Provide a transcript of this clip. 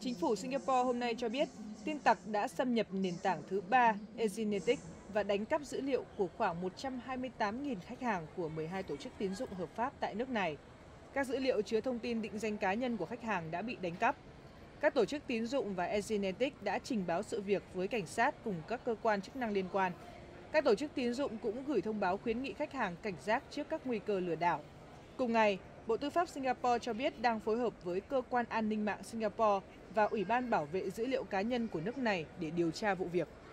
Chính phủ Singapore hôm nay cho biết tin tặc đã xâm nhập nền tảng thứ ba Egenetic và đánh cắp dữ liệu của khoảng 128.000 khách hàng của 12 tổ chức tín dụng hợp pháp tại nước này. Các dữ liệu chứa thông tin định danh cá nhân của khách hàng đã bị đánh cắp. Các tổ chức tín dụng và Egenetic đã trình báo sự việc với cảnh sát cùng các cơ quan chức năng liên quan. Các tổ chức tín dụng cũng gửi thông báo khuyến nghị khách hàng cảnh giác trước các nguy cơ lừa đảo. Cùng ngày, Bộ Tư pháp Singapore cho biết đang phối hợp với Cơ quan An ninh mạng Singapore và Ủy ban Bảo vệ dữ liệu cá nhân của nước này để điều tra vụ việc.